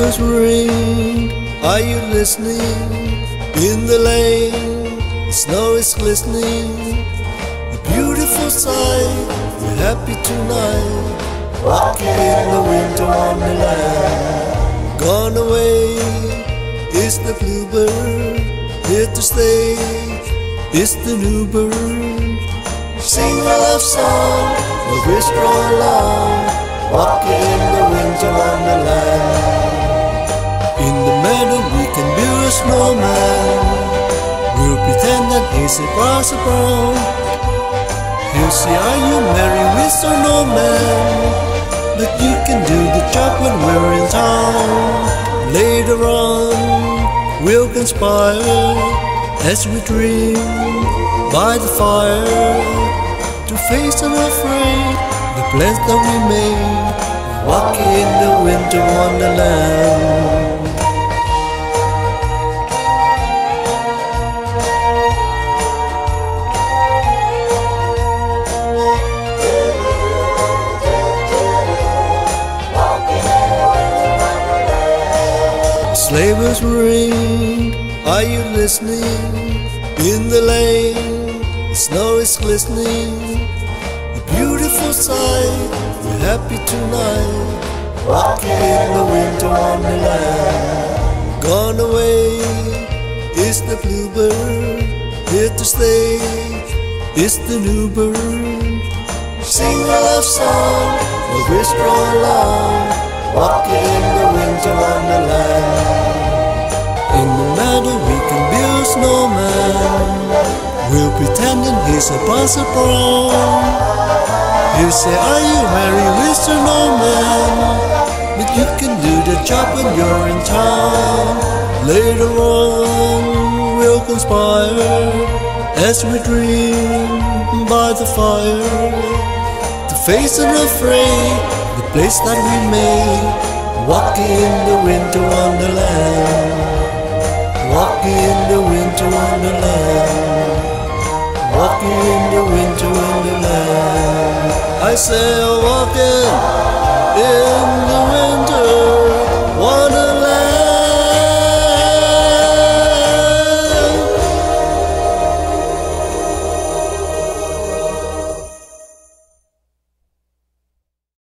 bells ring, are you listening? In the lane, the snow is glistening. A beautiful sight, we're happy tonight, walking in the winter wonderland. Gone away is the bluebird, here to stay is the new bird. Sing a love song, we'll whisper along, walking in the winter wonderland. In the meadow we can build a snowman, we'll pretend that he's a grass brown. He'll say, are you merry, Mr. Snowman? But you can do the job when we're in town. Later on we'll conspire as we dream by the fire, to face unafraid the plans that we made, walking in the winter wonderland. Sleigh bells ring, are you listening? In the lane, the snow is glistening. A beautiful sight, we're happy tonight, walking in the winter wonderland. Gone away is the bluebird, here to stay is the new bird. Sing a love song, we'll whisper along, walking in the winter wonderland. In the meadow we can build a snowman, we'll pretending he's a Buster Brown. He'll say, are you merry, Mr. Snowman? But you can do the job when you're in town. Later on we'll conspire as we dream by the fire, to face unafraid the place that we made, walking in the winter wonderland. Walking in the winter wonderland, walking in the winter wonderland. I say, walking in